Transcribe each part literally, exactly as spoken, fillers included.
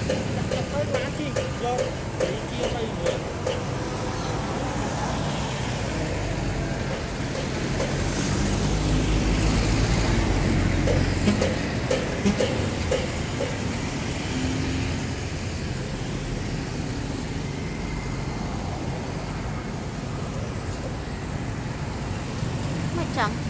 ไม่จัง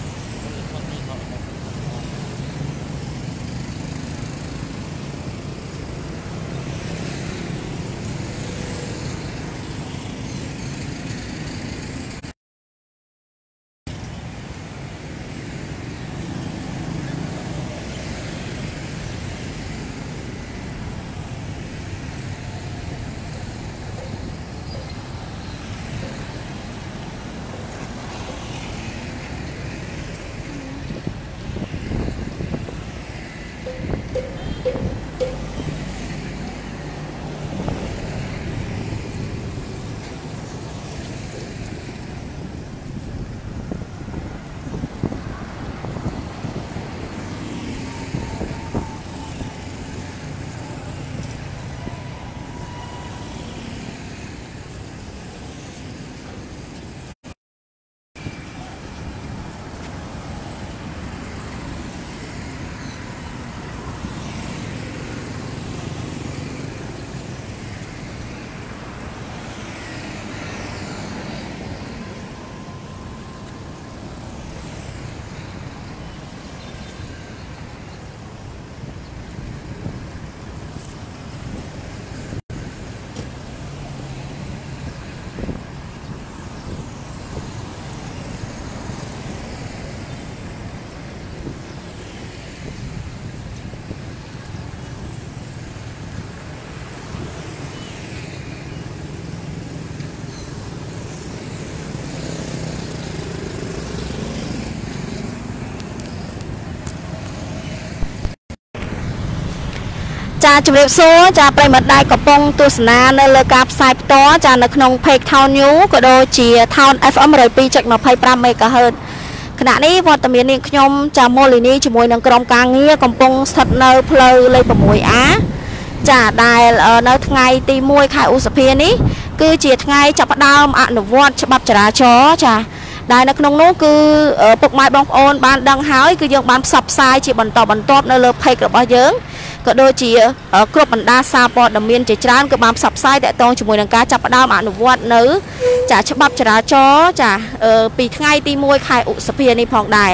ចាជំរាបសួរចាប្រិមត្តដែលកំពុងទស្សនានៅលើការផ្សាយផ្ទាល់ចានៅក្នុង Page Town New ក៏ដូចជា Town เอฟ เอ็ม หนึ่งศูนย์สอง จุดยี่สิบห้า MHz ขณะนี้វត្តមាននាងខ្ញុំចាមូលីនីជាមួយនឹងក្រុមការងារកំពុងស្ថិតនៅផ្លូវលេខ 6A ចាដែលនៅថ្ងៃទីមួយខែឧសភានេះគឺជាថ្ងៃចាប់ផ្ដើមអនុវត្តច្បាប់ចរាចរណ៍ចាដែលនៅក្នុងនោះគឺពុកម៉ែបងប្អូនបានដឹងហើយគឺយើងបានផ្សព្វផ្សាយជាបន្តបន្ទាប់នៅលើ Page របស់យើងក៏ដូចជាគ្រប់បណ្ដាសារព័ត៌មានជាច្រើនក៏បានផ្សព្វផ្សាយតាក់ទងជាមួយនឹងការចាប់ផ្ដើមអនុវត្តនៅចាច្បាប់ចរាចរណ៍ចាពីថ្ងៃទីមួយខែឧសភានេះផងដែរ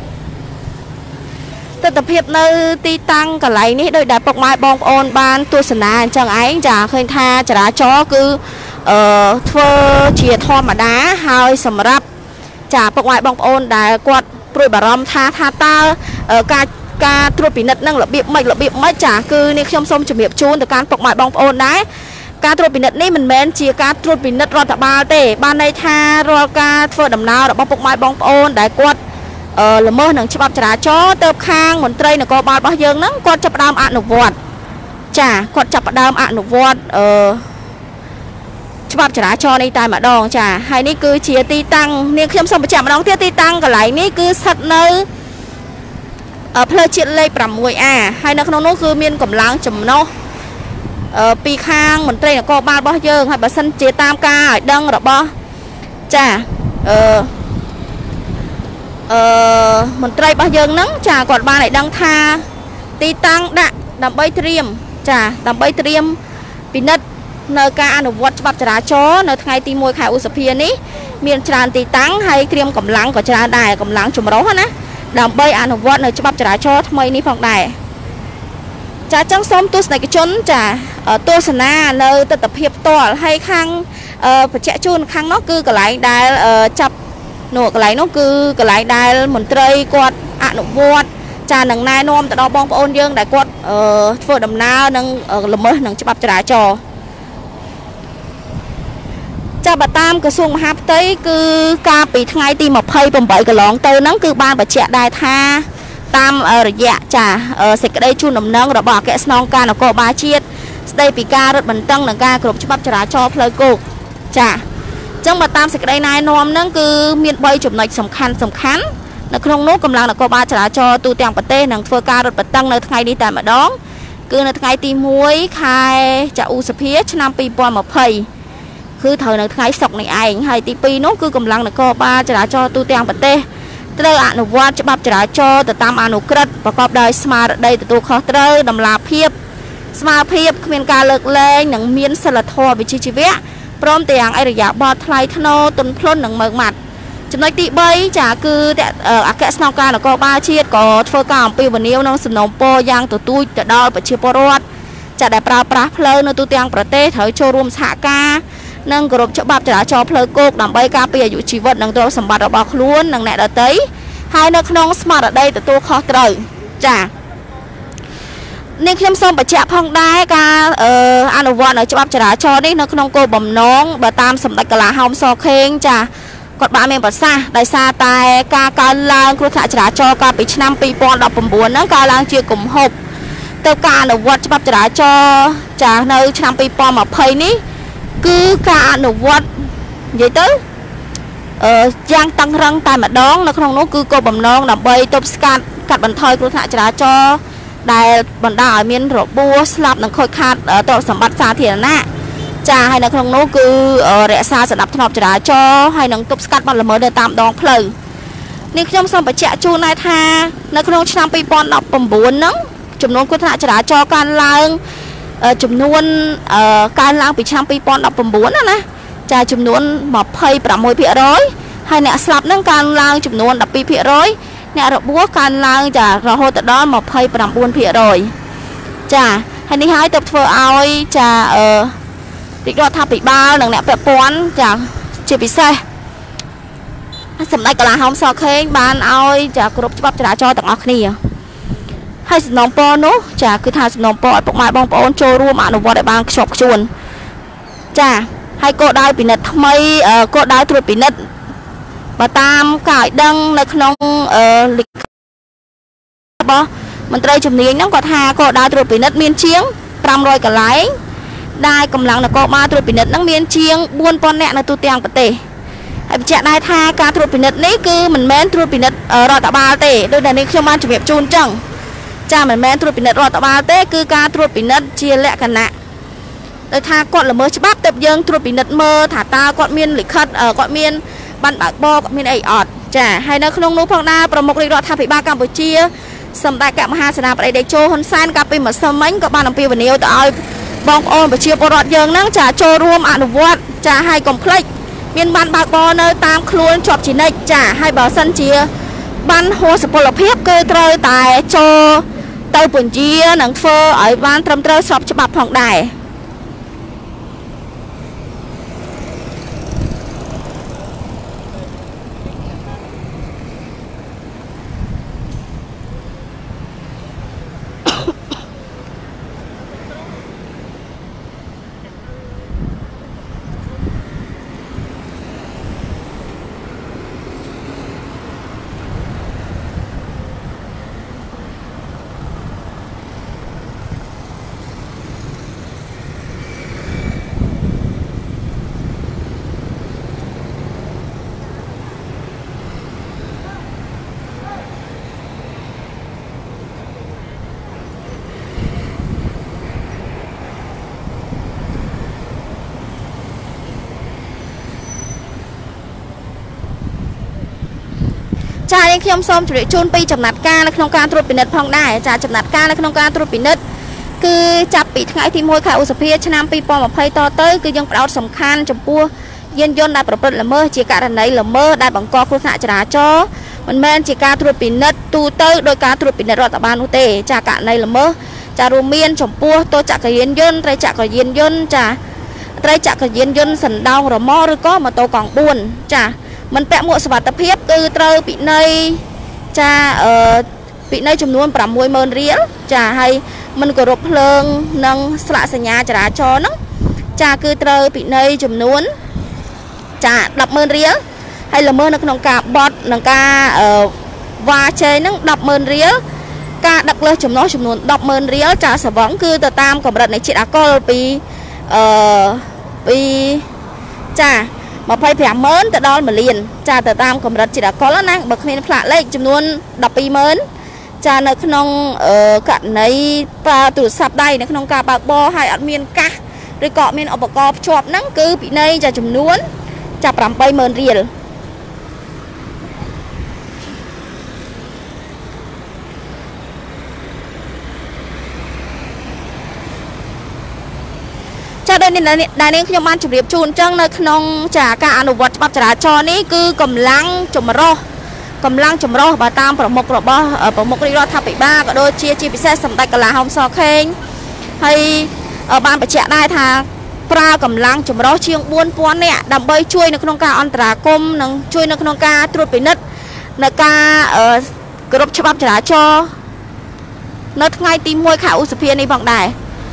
ទស្សនភាពនៅទីតាំងកន្លែងនេះដោយដែលពុកម៉ែបងប្អូនបានទស្សនាអញ្ចឹងឯងចាឃើញថាចរាចរណ៍គឺអឺធ្វើជាធម្មតាហើយសម្រាប់ចាពុកម៉ែបងប្អូនដែលគាត់ព្រួយបារម្ភថាថាតើការការត្រួតពិនិត្យនឹងរបៀបម៉េចរបៀបម៉េចចាគឺនេះខ្ញុំសូមជម្រាបជូនទៅកាន់ពុកម៉ែបងប្អូនដែរការត្រួតពិនិត្យនេះមិនមែនជាការត្រួតពិនិត្យរដ្ឋបាលទេបានន័យថារាល់ការធ្វើដំណើររបស់ពុកម៉ែបងប្អូនដែលគាត់ល្មើសនឹងច្បាប់ចរាចរណ៍ទៅខាងមន្ត្រីនគរបាលរបស់យើងហ្នឹងគាត់ចាប់ផ្ដើមអនុវត្តចាគាត់ចាប់ផ្ដើមអនុវត្តអឺច្បាប់ចរាចរណ៍នេះតែម្ដងចាហើយនេះគឺជាទីតាំងនាងខ្ញុំសូមបញ្ជាក់ម្ដងទៀតទីតាំងកន្លែងនេះគឺស្ថិតនៅផ្លូវជាតិលេខ 6A ហើយនៅក្នុងនោះគឺមានកម្លាំងចំណុះពីខាងមន្ត្រីនគរបាលរបស់យើងហើយបើសិនជាតាមការឲ្យដឹងរបស់ចាអឺអឺមន្ត្រីរបស់យើងហ្នឹងចាគាត់បានឲ្យដឹងថាទីតាំងដាក់ដើម្បីត្រៀមចាដើម្បីត្រៀមពិនិត្យនៅការអនុវត្តច្បាប់ចរាចរណ៍នៅថ្ងៃទីមួយខែឧសភានេះមានច្រើនទីតាំងហើយត្រៀមកម្លាំងក៏ច្រើនដែរកម្លាំងចម្រុះណាដើម្បីអនុវត្តនៅច្បាប់ចរាចរណ៍ថ្មីនេះផងដែរចាចឹងសូមទស្សនិកជនចាទស្សនានៅទស្សនភាពផ្ទាល់ហើយខាងបញ្ជាក់ជូនខាងនោះគឺកន្លែងដែលចាប់នោះកន្លែងនោះគឺកន្លែងដែលមន្ត្រីគាត់អនុវត្តចានឹងណែនាំទៅដល់បងប្អូនយើងដែលគាត់ធ្វើដំណើរនឹងល្មើសនឹងច្បាប់ចរាចរណ៍ចាប់តាមក្រសួងមហាផ្ទៃគឺកាលពីថ្ងៃទីยี่สิบแปดកន្លងទៅហ្នឹងគឺបានបញ្ជាក់ដែរថាតាមរយៈចាសេចក្តីជូនដំណឹងរបស់អគ្គស្នងការនគរបាលជាតិស្តីពីការរឹតបន្តឹងនឹងការគ្រប់ច្បាប់ចរាចរណ៍ផ្លូវគោកចាអញ្ចឹងបើតាមសេចក្តីណែនាំហ្នឹងគឺមានបីចំណុចសំខាន់សំខាន់នៅក្នុងនោះកម្លាំងនគរបាលចរាចរណ៍ទូទាំងប្រទេសនឹងធ្វើការរឹតបន្តឹងនៅថ្ងៃនេះតែម្ដងគឺនៅថ្ងៃទីមួយខែចឧសភាឆ្នាំពីរពាន់ម្ភៃគឺត្រូវនៅថ្ងៃសុក្រនេះឯងហើយទីពីរនោះគឺកម្លាំងនគរបាលចរាចរណ៍ទូទាំងប្រទេសត្រូវអនុវត្តច្បាប់ចរាចរណ៍ទៅតាមអនុក្រឹត្យប្រកបដោយស្មារតីទទួលខុសត្រូវតម្លាភាពស្មារតីគ្មានការលើកលែងនិងមានសិលធម៌វិជ្ជាជីវៈព្រមទាំងអរិយាប័ត្រថ្លៃថ្នូរទន់ភ្លន់និងម៉ឺងម៉ាត់ចំណុចទីបីចាគឺអគ្គស្នងការនគរបាលជាតិក៏ធ្វើការអំពាវនាវក្នុងសំណូមពរយ៉ាងទទូចទៅដល់ប្រជាពលរដ្ឋចាដែលប្រើប្រាស់ផ្លូវនៅទូទាំងប្រទេសត្រូវចូលរួមសហការនិងគោរពច្បាប់ចរាចរណ៍ផ្លូវគោកដើម្បីការពារអាយុជីវិតនិងទ្រព្យសម្បត្តិរបស់ខ្លួននិងអ្នកដទៃហើយនៅក្នុងស្មារតីទទួលខុសត្រូវចានេះខ្ញុំសូមបញ្ជាក់ផងដែរការអនុវត្តនៅច្បាប់ចរាចរណ៍នេះនៅក្នុងគោលបំណងបើតាមសម្ដេចកលាហោមសខេងចាគាត់បានមានប្រសាសន៍ដោយសារតែការកើនឡើងគ្រោះថ្នាក់ចរាចរណ៍កាលពីឆ្នាំពីរពាន់ដប់ប្រាំបួនហ្នឹងកើនឡើងជាគំហុកទៅការអនុវត្តច្បាប់ចរាចរណ៍ចានៅឆ្នាំពីរពាន់ម្ភៃនេះគឺការអនុវត្តនិយាយទៅអឺយ៉ាងតឹងរឹងតែម្ដងនៅក្នុងនោះគឺគោលបំណងដើម្បីទប់ស្កាត់កាត់បន្ថយគ្រោះថ្នាក់ចរាចរណ៍ដែលបណ្ដាលឲ្យមានរបួសស្លាប់និងខូចខាតទ្រព្យសម្បត្តិសាធារណៈចាហើយនៅក្នុងនោះគឺរក្សាសណ្ដាប់ធ្នាប់ចរាចរណ៍ហើយនឹងទប់ស្កាត់បទល្មើសនៅតាមដងផ្លូវនេះខ្ញុំសូមបញ្ជាក់ជូនដែរថានៅក្នុងឆ្នាំពីរពាន់ដប់ប្រាំបួនហ្នឹងចំនួនគ្រោះថ្នាក់ចរាចរណ៍កើនឡើងចំនួនកើនឡើងពីឆ្នាំពីរពាន់ដប់ប្រាំបួនណាណាចាចំនួនម្ភៃប្រាំមួយភាគរយហើយអ្នកស្លាប់ហ្នឹងកើនឡើងចំនួនដប់ពីរភាគរយអ្នករបួសកើនឡើងចារហូតដល់ម្ភៃប្រាំបួនភាគរយចាហើយនេះហើយទៅធ្វើឲ្យចាអឺរាជរដ្ឋាភិបាលនិងអ្នកពាក់ព័ន្ធចាជាពិសេសសម្ដេចកលាហោមសខេងបានឲ្យចាគ្រប់ច្បាប់ចរាចរណ៍ទាំងអស់គ្នាហើយសំណូមពរនោះចាគឺថាសំណូមពរឲ្យពុកម៉ែបងប្អូនចូលរួមអនុវត្តឲ្យបានខ្ជាប់ខ្ជួនចាហើយគោលដៅពិនិត្យថ្មីគោលដៅត្រួតពិនិត្យបើតាមការឲ្យដឹងនៅក្នុងលិខិតរបស់មន្ត្រីជំនាញហ្នឹងគាត់ថាគោលដៅត្រួតពិនិត្យមានជាងប្រាំរយកន្លែងដែលកម្លាំងនគរបាលត្រួតពិនិត្យហ្នឹងមានជាងបួនពាន់នាក់នៅទូទាំងប្រទេសហើយបញ្ជាក់ដែរថាការត្រួតពិនិត្យនេះគឺមិនមែនត្រួតពិនិត្យរដ្ឋបាលទេដោយតែនេះខ្ញុំបានជម្រាបជូនអញ្ចឹងចាមិនមែនត្រួតពិនិត្យរដ្ឋបាលទេគឺការត្រួតពិនិត្យជាលក្ខណៈដោយថាគាត់ល្មើសច្បាប់ទើបយើងត្រួតពិនិត្យមើលថាតើគាត់មានលិខិតគាត់មានបានបើកបរគាត់មានអីអត់ចាហើយនៅក្នុងនោះផងដែរប្រមុខរាជរដ្ឋាភិបាលកម្ពុជាសម្ដេចកមហាសេនាបតីតេជោហ៊ុនសែនកាលពីម្សិលមិញក៏បានអំពាវនាវទៅឲ្យបងប្អូនប្រជាពលរដ្ឋយើងហ្នឹងចាចូលរួមអនុវត្តចាឲ្យកុំភ្លេចមានបានបើកបរនៅតាមខ្លួនជាប់ជានិច្ចចាហើយបើសិនជាបានហួសសុពលភាពគឺត្រូវតែចូលទៅពន្យានិងធ្វើឲ្យបានត្រឹមត្រូវស្របច្បាប់ផងដែរចា៎ខ្ញុំសូមជម្រាបជូនពីចំណាត់ការនៅក្នុងការត្រួតពិនិត្យផងដែរចាចំណាត់ការនៅក្នុងការត្រួតពិនិត្យគឺចាប់ពីថ្ងៃទីមួយខែឧសភាឆ្នាំពីរពាន់ម្ភៃតទៅគឺយើងផ្ដោតសំខាន់ចំពោះយានយន្តដែលប្រព្រឹត្តល្មើសជាករណីល្មើសដែលបង្កគ្រោះថ្នាក់ចរាចរណ៍មិនមែនជាការត្រួតពិនិត្យទូទៅដោយការត្រួតពិនិត្យរដ្ឋបាលនោះទេចាករណីល្មើសចារួមមានចំពោះតូចចក្រយានយន្តត្រីចក្រយានយន្តចាត្រីចក្រយានយន្តសណ្ដោងរមាស់ឬក៏ម៉ូតូកង់បួនចាមិនពាក់មួកសុវត្ថិភាពគឺត្រូវពិន័យចាអឺពិន័យចំនួនប្រាំមួយម៉ឺនរៀលចាហើយមិនគោរពភ្លើងនិងស្លាកសញ្ញាចរាចរណ៍ហ្នឹងចាគឺត្រូវពិន័យចំនួនចាដប់ម៉ឺនរៀលហើយល្មើសនៅក្នុងការបត់និងការអឺវ៉ាជ័យហ្នឹងដប់ម៉ឺនរៀលការដឹកលើសចំណោះចំនួនដប់ម៉ឺនរៀលចាស្រវឹងគឺទៅតាមកម្រិតនៃជាតិអាល់កុលពីអឺពីចាម្ភៃប្រាំម៉ឺនទៅដល់មួយលានចាទៅតាមកម្រិតជាតិអាល់កុលណាបើគ្មានផ្លាកលេខចំនួនដប់ពីរម៉ឺនចានៅក្នុងករណីប្រើទូរស័ព្ទដៃនៅក្នុងការបើកបរហើយអត់មានកាសឬក៏មានឧបករណ៍ភ្ជាប់ហ្នឹងគឺពិន័យចាចំនួនចាប់ ប្រាំបីម៉ឺន រៀលចាដោយនេះដែលនេះខ្ញុំបានជម្រាបជូនអញ្ចឹងនៅក្នុងចាការអនុវត្តច្បាប់ចរាចរណ៍នេះគឺកម្លាំងចម្រុះកម្លាំងចម្រុះបើតាមប្រមុខរបស់ប្រមុខរាជរដ្ឋាភិបាលក៏ដូចជាជាពិសេសសម្ដេចកលាហោមសខេងហើយបានបញ្ជាក់ដែរថាប្រើកម្លាំងចម្រុះជាង បួនពាន់ នាក់ដើម្បីជួយនៅក្នុងការអន្តរាគមន៍និងជួយនៅក្នុងការត្រួតពិនិត្យនៅការគោរពច្បាប់ចរាចរណ៍នៅថ្ងៃទី មួយ ខែឧសភានេះផងដែរ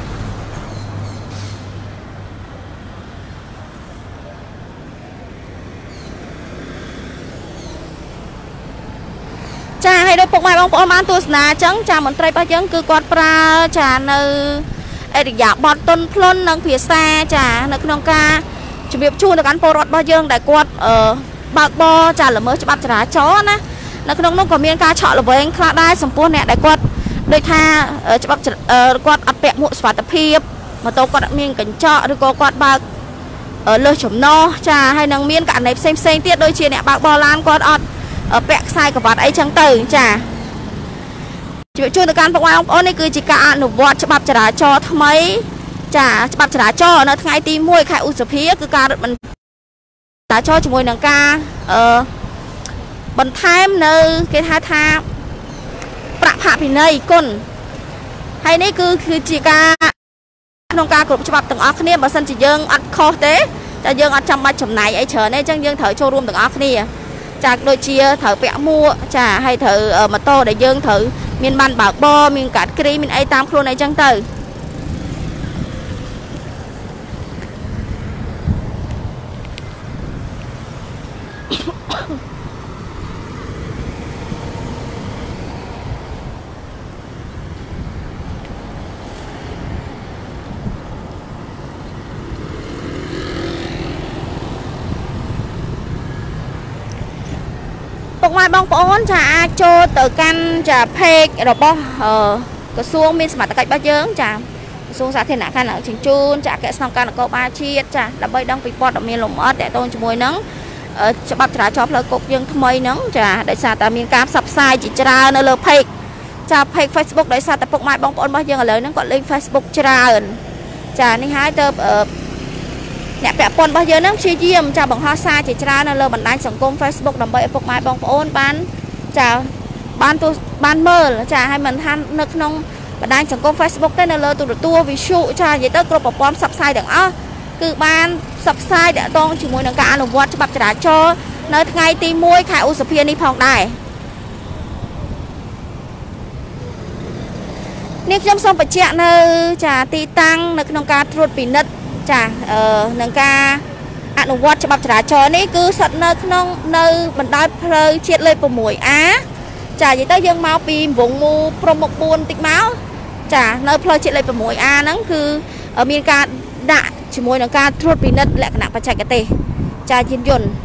ចាហើយដោយពុកម៉ែបងប្អូនបានទស្សនាអញ្ចឹងចាមន្ត្រីរបស់យើងគឺគាត់ប្រើចានៅអរិយាប័ត្រទន់ភ្លន់និងភាសាចានៅក្នុងការជម្រាបជូនទៅកាន់ពលរដ្ឋរបស់យើងដែលគាត់បើកបរចាល្មើសច្បាប់ចរាចរណ៍ណានៅក្នុងនោះក៏មានការឆក់ល្វែងខ្លះដែរចំពោះអ្នកដែលគាត់ដូចថាច្បាប់គាត់អត់ពាក់មួកសុវត្ថិភាពម៉ូតូគាត់អត់មានកញ្ចក់ឬក៏គាត់បើកលើសចំណោះចាហើយនឹងមានករណីផ្សេងផ្សេងទៀតដូចជាអ្នកបើកបរឡានគាត់អត់ពាក់ខ្សែក្រវ៉ាត់អីចឹងទៅចាជម្រាបជូនទៅកាន់បងប្អូននេះគឺជាការអនុវត្តច្បាប់ចរាចរណ៍ថ្មីចាច្បាប់ចរាចរណ៍នៅថ្ងៃទី មួយ ខែឧសភាគឺការរត់បន្ចរាចរណ៍ជាមួយនឹងការអឺបន្ថែមនៅគេហៅថាប្រាក់ផាកពិន័យគុណហើយនេះគឺគឺជាការក្នុងការគ្រប់ច្បាប់ទាំងអស់គ្នាបើសិនជាយើងអត់ខុសទេតែយើងអត់ចាំបាច់ចំណាយអីច្រើនទេអញ្ចឹងយើងត្រូវចូលរួមទាំងអស់គ្នាចាដូចជាត្រូវពាក់មួកចាហើយត្រូវម៉ូតូដែលយើងត្រូវមានបានបើកបរមានកាត់គ្រីមានអីតាមខ្លួនអីចឹងទៅពុកម៉ែបងប្អូនចាអាចចូលទៅកាន់ចា page របស់ក្រសួងមានសមត្ថកិច្ចរបស់យើងចាក្រសួងសាធារណការជញ្ជូនចាអគ្គស្នងការនគរបាលជាតិចាដើម្បីដឹងពីព័ត៌មានលម្អិតតកតងជាមួយនឹងច្បាប់ចរាចរណ៍ផ្លូវគោកយើងថ្មីហ្នឹងចាដោយសារតែមានការផ្សព្វផ្សាយជាច្រើននៅលើ page ចា page Facebook ដោយសារតែពុកម៉ែបងប្អូនរបស់យើងឥឡូវហ្នឹងគាត់លេង Facebook ច្រើនចានេះហើយទៅអ្នកពាក់ព័ន្ធរបស់យើងនឹងព្យាយាមចាបង្ហោះសារជាច្រើននៅលើបណ្ដាញសង្គម Facebook ដើម្បីឲ្យពុកម៉ែបងប្អូនបានចាបានទស្សបានមើលចាហើយមិនថានៅក្នុងបណ្ដាញសង្គម Facebook ទេនៅលើទូរទស្សន៍ Visu ចានិយាយទៅគ្រប់ប្រព័ន្ធផ្សព្វផ្សាយទាំងអស់គឺបានផ្សព្វផ្សាយតាក់ទងជាមួយនឹងការអនុវត្តច្បាប់ចរាចរណ៍នៅថ្ងៃទី មួយ ខែឧសភានេះផងដែរនេះខ្ញុំសូមបញ្ជាក់នៅចាទីតាំងនៅក្នុងការត្រួតពិនិត្យចាអឺនឹងការអនុវត្តច្បាប់ចរាចរណ៍នេះគឺស្ថិតនៅក្នុងនៅបណ្ដោយផ្លូវជាតិលេខ 6 A ចានិយាយទៅយើងមកពីវងមូព្រំមុខ បួន តិចមកចានៅផ្លូវជាតិលេខ 6 A ហ្នឹងគឺមានការដាក់ជាមួយនឹងការត្រួតពិនិត្យលក្ខណៈបច្ចេកទេសចាយានយន្ត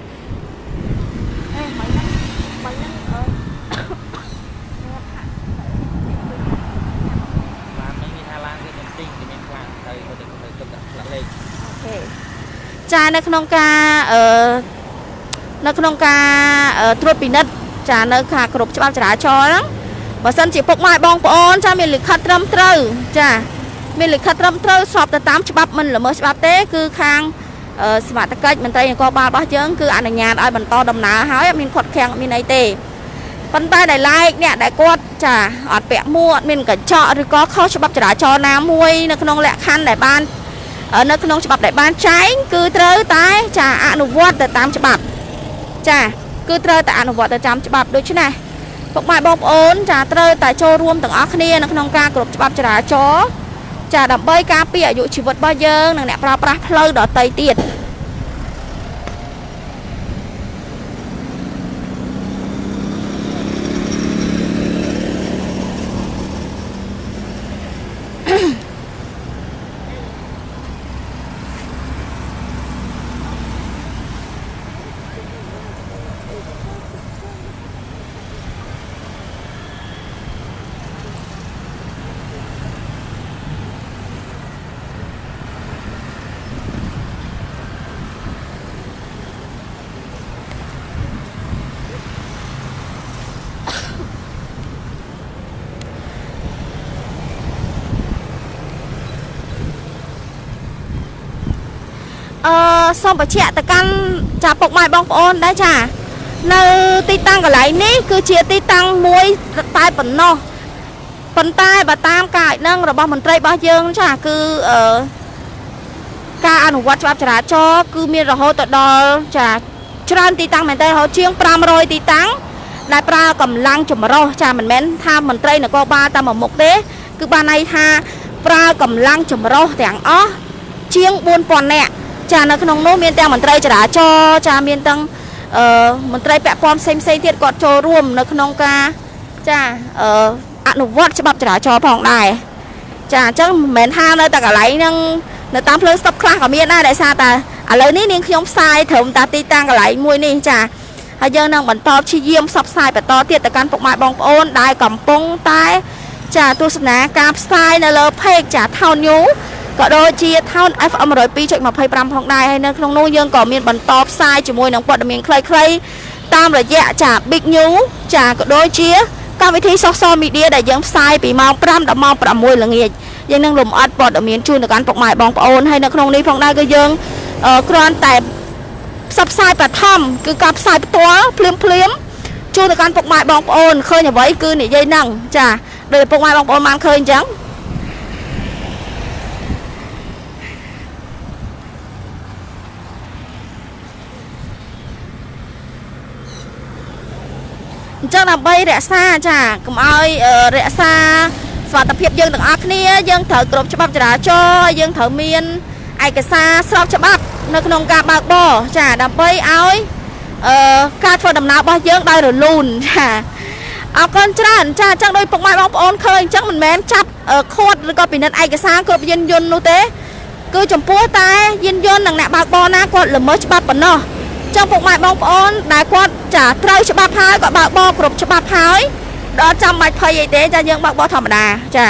ចានៅក្នុងការអឺនៅក្នុងការត្រួតពិនិត្យចានៅខាងគ្រប់ច្បាប់ចរាចរណ៍ហ្នឹងបើសិនជាពុកម៉ែបងប្អូនចាមានលិខិតត្រឹមត្រូវចាមានលិខិតត្រឹមត្រូវស្របទៅតាមច្បាប់មិនល្មើសច្បាប់ទេគឺខាងសមត្ថកិច្ចមន្ត្រីនគរបាលរបស់យើងគឺអនុញ្ញាតឲ្យបន្តដំណើរហើយអត់មានខាត់ខាំងអត់មានអីទេប៉ុន្តែដែលឡែកអ្នកដែលគាត់ចាអត់ពាក់មួកអត់មានកញ្ចក់ឬក៏ខុសច្បាប់ចរាចរណ៍ណាមួយនៅក្នុងលក្ខខណ្ឌដែលបាននៅក្នុងច្បាប់ដែលបានចែងគឺត្រូវតែចាអនុវត្តទៅតាមច្បាប់ចាគឺត្រូវតែអនុវត្តទៅតាមច្បាប់ដូច្នេះពុកម៉ែបងប្អូនចាត្រូវតែចូលរួមទាំងអស់គ្នានៅក្នុងការគោរពច្បាប់ចរាចរណ៍ចាដើម្បីការពារអាយុជីវិតរបស់យើងនិងអ្នកប្រើប្រាស់ផ្លូវដទៃទៀតអឺសូមបញ្ជាក់ទៅកាន់ចាពុកម៉ែបងប្អូនដែរចានៅទីតាំងកន្លែងនេះគឺជាទីតាំងមួយតែប៉ុណ្ណោះប៉ុន្តែបើតាមការនឹងរបស់មន្ត្រីរបស់យើងចាគឺអឺការអនុវត្តច្បាប់ចរាចរណ៍គឺមានរហូតទៅដល់ចាច្រើនទីតាំងមែនតើរហូតជាងfive hundredទីតាំងដែលប្រើកម្លាំងចម្រុះចាមិនមែនថាមន្ត្រីនគរបាលតែមួយមុខទេគឺបានន័យថាប្រើកម្លាំងចម្រុះទាំងអស់ជាងfour thousandនាក់ចានៅក្នុងនោះមានទាំងមន្ត្រីចរាចរណ៍ចាមានទាំងអឺមន្ត្រីពាក់ព័ន្ធផ្សេងផ្សេងទៀតគាត់ចូលរួមនៅក្នុងការចាអឺអនុវត្តច្បាប់ចរាចរណ៍ផងដែរចាអញ្ចឹងមិនមែនថានៅតែកន្លែងហ្នឹងនៅតាមផ្លូវស្តុបខ្លះក៏មានដែរដោយសារតែឥឡូវនេះនាងខ្ញុំផ្សាយត្រឹមតែទីតាំងកន្លែងមួយនេះចាហើយយើងនឹងបន្តព្យាយាមផ្សព្វផ្សាយបន្តទៀតទៅកាន់ពុកម៉ែបងប្អូនដែលកំពុងតែចាទស្សនាការផ្សាយនៅលើ page ចា Town News ក៏ដូចជា Town เอฟ เอ็ม one oh two จุดtwenty-five ផងដែរហើយនៅក្នុងនោះយើងក៏មានបន្តផ្សាយជាមួយនឹងព័ត៌មានខ្លីៗតាមរយៈចា Big News ចាក៏ដូចជាកម្មវិធី Social Media ដែលយើងផ្សាយពីម៉ោងfiveដល់ម៉ោងsixល្ងាចយើងនឹងលំអិតព័ត៌មានជូនទៅកាន់ពុកម៉ែបងប្អូនហើយនៅក្នុងនេះផងដែរគឺយើងគ្រាន់តែផ្សព្វផ្សាយបឋមគឺការផ្សាយផ្ទាល់ភ្លាមភ្លាមជូនទៅកាន់ពុកម៉ែបងប្អូនឃើញអ្វីគឺនិយាយហ្នឹងចាដោយពុកម៉ែបងប្អូនបានឃើញអញ្ចឹងអញ្ចឹងដើម្បីរក្សាចាកុំឲ្យរក្សាសុខភាពយើងទាំងអស់គ្នាយើងត្រូវគ្រប់ច្បាប់ចរាចរណ៍យើងត្រូវមានឯកសារស្របច្បាប់នៅក្នុងការបើកបរចាដើម្បីឲ្យអឺការធ្វើដំណើររបស់យើងដោយរលូនចាអរគុណច្រើនចាអញ្ចឹងដោយពុកម៉ែបងប្អូនឃើញអញ្ចឹងមិនមែនចាប់ខួតឬក៏ពិនិត្យឯកសារគ្រប់យានយន្តនោះទេគឺចំពោះតែយានយន្តនិងអ្នកបើកបរណាគាត់ល្មើសច្បាប់ប៉ុណ្ណោះចឹងពុកម៉ែបងប្អូនដែលគាត់ចាត្រូវច្បាប់ហើយក៏បើកបរគ្រប់ច្បាប់ហើយដល់ចាំបាច់ភ័យអីទេចាយើងបើកបរធម្មតាចា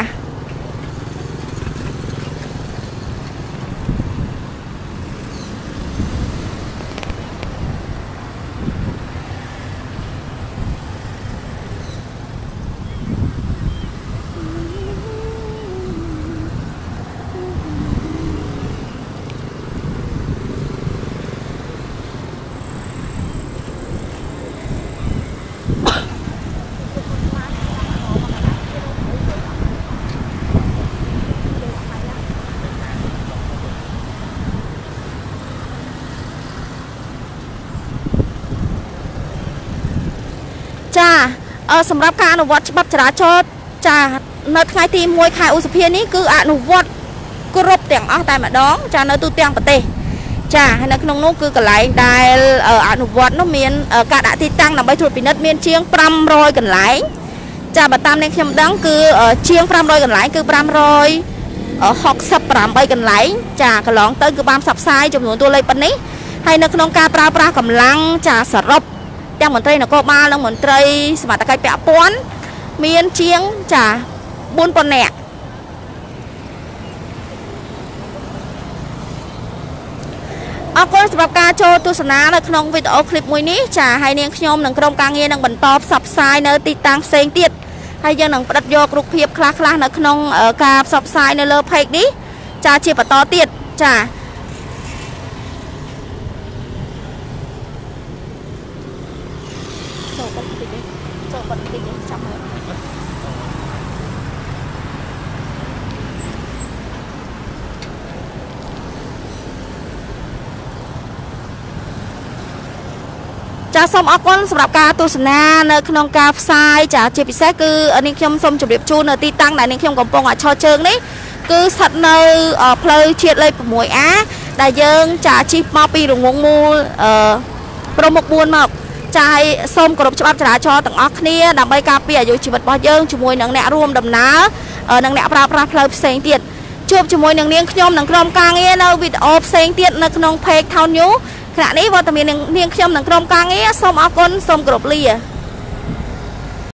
ចាអឺសម្រាប់ការអនុវត្តច្បាប់ចរាចរណ៍ចានៅថ្ងៃទីoneខែឧសភានេះគឺអនុវត្តគ្រប់ទាំងអស់តែម្ដងចានៅទូទាំងប្រទេសចាហើយនៅក្នុងនោះគឺកន្លែងដែលអនុវត្តនោះមានការដាក់ទីតាំងដើម្បីត្រួតពិនិត្យមានជាងfive hundredកន្លែងចាបើតាមនេះខ្ញុំដឹងគឺជាងfive hundredកន្លែងគឺfive hundred sixty-eightកន្លែងចាកន្លងទៅគឺបានផ្សព្វផ្សាយចំនួនតួលេខប៉ុណ្នេះហើយនៅក្នុងការប្រើប្រាស់កម្លាំងចាសរុបទាំងមន្ត្រីនគរបាលនិងមន្ត្រីសមត្ថកិច្ចពាក់ព័ន្ធមានជាងចាfour thousandនាក់អរគុណសម្រាប់ការចូលទស្សនានៅក្នុងវីដេអូឃ្លីបមួយនេះចាហើយនាងខ្ញុំនិងក្រុមការងារនឹងបន្តផ្សព្វផ្សាយនៅទីតាំងផ្សេងទៀតហើយយើងនឹងផ្ដិតយករូបភាពខ្លះៗនៅក្នុងការផ្សព្វផ្សាយនៅលើ page នេះចាជាបន្តទៀតចាចូលបន្តិចចូលបន្តិចចាំមើលចាសូមអរគុណសម្រាប់ការទស្សនានៅក្នុងការផ្សាយចាជាពិសេសគឺនាងខ្ញុំសូមជម្រាបជូននៅទីតាំងដែលនាងខ្ញុំកំពុងឈរជើងនេះគឺស្ថិតនៅផ្លូវជាតិលេខsix A ដែលយើងចាជិះមកពីរងងមូលអឺប្រមុខfourមកចាយសូមគោរពច្បាប់ចរាចរណ៍ទាំងអស់គ្នាដើម្បីការពារអាយុជីវិតរបស់យើងជាមួយនឹងអ្នករួមដំណើរនិងអ្នកប្រើប្រាស់ផ្លូវផ្សេងទៀតជួបជាមួយនឹងនាងខ្ញុំនិងក្រុមការងារនៅវីដេអូផ្សេងទៀតនៅក្នុង page Town News ខណៈនេះវត្តមាននាងខ្ញុំនិងក្រុមការងារសូមអរគុណសូមគោរពលា